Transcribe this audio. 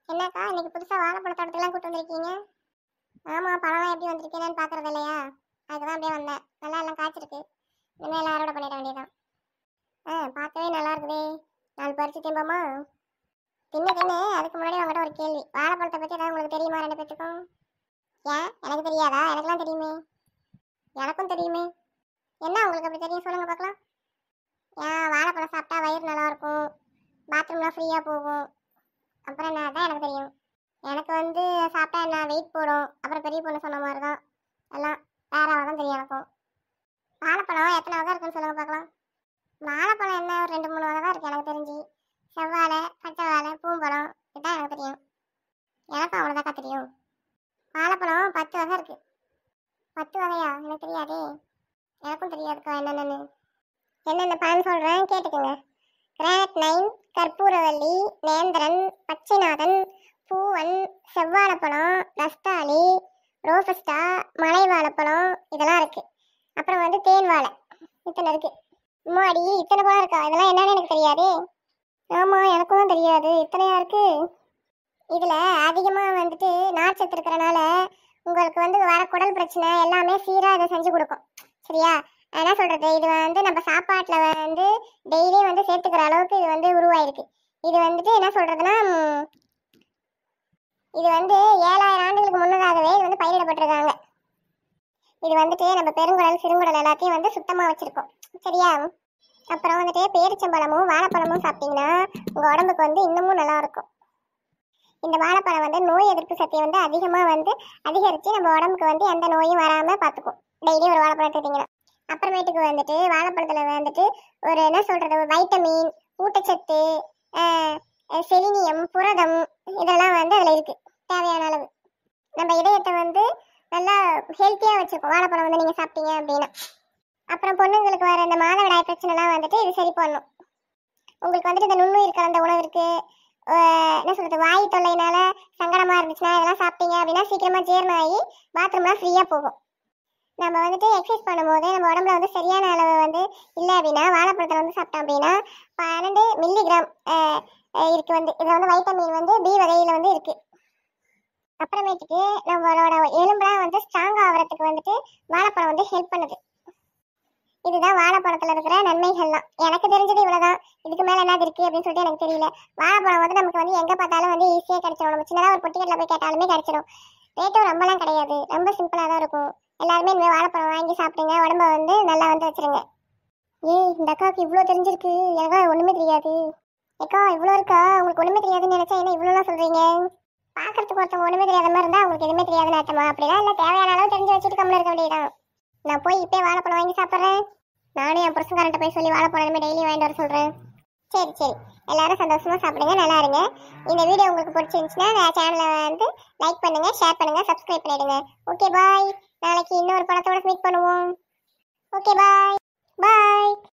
என்னக்கா இன்னைக்கு புதுசா வாழைப்பழ தோட்டத்துலாம் கூட்டு வந்திருக்கீங்க? ஆமா, பழம் எப்படி வந்திருக்கேன்னு பாக்குறது இல்லையா? அதுதான் அப்படியே வந்தேன். நல்லா எல்லாம் காய்ச்சிருக்கு. இனிமே எல்லாம் அறுவடை பண்ணிட வேண்டியதான். பார்க்கவே நல்லா இருக்குதே. நாலு பறிச்சு திம்போமா? தின்னு. அதுக்கு முன்னாடி உங்ககிட்ட ஒரு கேள்வி. வாழைப்பழத்தை பத்தி ஏதாவது உங்களுக்கு தெரியுமா ரெண்டு பேத்துக்கும்? ஏன் எனக்கு தெரியாதா? எனக்குலாம் தெரியுமே. எனக்கும் தெரியுமே. என்ன உங்களுக்கு அப்படி தெரியும் சொல்லுங்க பார்க்கலாம். ஏன் வாழைப்பழம் சாப்பிட்டா வயிறு நல்லா இருக்கும், பாத்ரூம்லாம் ஃப்ரீயா போகும். அப்புறம் என்ன தான் எனக்கு தெரியும். எனக்கு சாப்பிட்டா என்ன வெயிட் போடும். அப்புறம் பெரிய பொண்ணு சொன்ன மாதிரி தான் எல்லாம் வேற தான் தெரியும் எனக்கும். வாழைப்பழம் எத்தனை வகை இருக்குன்னு சொல்லுங்க பார்க்கலாம். வாழைப்பழம் என்ன ஒரு 2-3 வகை தான் இருக்கு எனக்கு தெரிஞ்சு. செவ்வாழை, பச்சை வாழை, பூம்பழம், இதுதான் எனக்கு தெரியும். எனக்கும் அவ்வளோதாக்கா தெரியும். வாழைப்பழம் 10 வகை இருக்கு. 10 வகையா? எனக்கு தெரியாதே. எனக்கும் தெரியாதுக்கா என்னென்னு. என்னென்ன பழம் சொல்கிறேன் கேட்டுக்கோங்க. கிரானைட் 9, கற்பூரவல்லி, நேந்திரன், பச்சைநாதன், பூவன், செவ்வாழைப்பழம், ரஸ்தாளி, ரோபஸ்டா, மலை வாழைப்பழம், இதெல்லாம் இருக்கு. அப்புறம் தேன் வாழை, இத்தனை இருக்கு. முன்னாடி இத்தனை பழம் இருக்கா? இதெல்லாம் என்னன்னு எனக்கு தெரியாது. ஆமா, எனக்கும் தான் தெரியாது. இத்தனையா இருக்கு. இதுல அதிகமா நார்ச்சத்து இருக்கிறனால உங்களுக்கு வர குடல் பிரச்சனை எல்லாமே சீரா இதை செஞ்சு கொடுக்கும். சரியா? என்ன சொல்றது, இது நம்ம சாப்பாட்டுல டெய்லியும் சேர்த்துக்கிற அளவுக்கு இது உருவாயிருக்கு. இது என்ன சொல்றதுன்னா, இது 7000 ஆண்டுகளுக்கு முன்னதாகவே இது பயிரிடப்பட்டிருக்காங்க. இது நம்ம பெருங்குடல் சிறுங்குடல் எல்லாத்தையும் சுத்தமா வச்சிருக்கோம். சரியா? அப்புறம் பேரிச்சம்பழமும் வாழைப்பழமும் சாப்பிட்டீங்கன்னா உங்க உடம்புக்கு இன்னமும் நல்லா இருக்கும். இந்த வாழைப்பழம் நோய் எதிர்ப்பு சக்தியை அதிகமா அதிகரிச்சு நம்ம உடம்புக்கு எந்த நோயும் வராம பார்த்துக்கும். டெய்லி ஒரு வாழைப்பழம் எடுத்துட்டீங்கன்னா. அப்புறமேட்டுக்கு வாழைப்பழத்துல ஒரு என்ன சொல்றது, வைட்டமின், ஊட்டச்சத்து, செலினியம், புரதம், இதெல்லாம் அதுல இருக்கு தேவையான அளவு. நம்ம இதயத்தை நல்லா ஹெல்த்தியா வச்சிருக்கோம் வாழைப்பழம் நீங்க சாப்பிட்டீங்க அப்படின்னா. அப்புறம் பொண்ணுங்களுக்கு வர இந்த மாதவிடாய் பிரச்சனைலாம் இது சரி பண்ணும். உங்களுக்கு இந்த நுண்ணுயிர் கலந்த உணவு இருக்கு. என்ன சொல்றது, வாய் தொல்லையினால சங்கடமா இருந்துச்சுன்னா இதெல்லாம் சாப்பிட்டீங்க அப்படின்னா சீக்கிரமா ஜீரணம் ஆகி பாத்ரூம்லாம் ஃப்ரீயா போகும். நம்ம எக்ஸசைஸ் பண்ணும்போது நம்ம உடம்புல சரியான அளவு இல்லை அப்படின்னா வாழைப்பழத்தை சாப்பிட்டோம் அப்படின்னா 12 மில்லிகிராம் இருக்கு. இதுல வைட்டமின் பி வகையில இருக்கு. அப்புறமேட்டுக்கு நம்மளோட எலும்புலாம் ஸ்ட்ராங் ஆகிறதுக்கு வாழைப்பழம் ஹெல்ப் பண்ணுது. இதுதான் வாழைப்பழத்துல இருக்கிற நன்மைகள்லாம். எனக்கு தெரிஞ்சது இவ்வளவுதான். இதுக்கு மேல என்ன இருக்கு அப்படின்னு சொல்லிட்டு எனக்கு தெரியல. வாழைப்பழம் நமக்கு எங்க பார்த்தாலும் ஈஸியா கிடைச்சிடும். நம்ம சின்னதா ஒரு பொட்டிக்கட்டில் போய் கேட்டாலுமே கிடைச்சிடும். ரேட்டும் ரொம்பலாம் கிடையாது, ரொம்ப சிம்பிளா தான் இருக்கும். எல்லாருமே இனிமேல் வாழைப்பழம் வாங்கி சாப்பிடுங்க, உடம்ப நல்லா வச்சிருங்க. இந்த அக்காவுக்கு இவ்வளோ தெரிஞ்சிருக்கு, எனக்கா ஒண்ணுமே தெரியாது. ஏக்கா இவ்வளோ இருக்கா? உங்களுக்கு ஒண்ணுமே தெரியாதுன்னு நினைச்சா என்ன இவ்வளோலாம் சொல்றீங்க? பாக்குறதுக்கு ஒருத்தவங்க ஒண்ணுமே தெரியாத மாதிரி இருந்தா உங்களுக்கு எதுவுமே தெரியாதுன்னு அர்த்தமா? அப்படிலாம் இல்லை, தேவையான அளவு தெரிஞ்சு வச்சுட்டு கம்மில் இருக்க வேண்டியதான். நான் போய் இப்பே வாழைப்பழம் வாங்கி சாப்பிட்றேன். நானும் என் புருஷன்காரன்ட்ட போய் சொல்லி வாழைப்பழம் டெய்லி வாங்கிட்டு வர சொல்றேன். சரி, எல்லாரும் சந்தோஷமா சாப்பிடுங்க, நல்லா இருங்க. இந்த வீடியோ உங்களுக்கு பிடிச்சிருந்துச்சுன்னா சேனலை லைக் பண்ணுங்க, ஷேர் பண்ணுங்க, சப்ஸ்கிரைப் பண்ணிடுங்க. Okay bye. நாளைக்கு இன்னொரு படத்தோட மீட் பண்ணுவோம். ஓகே பாய்.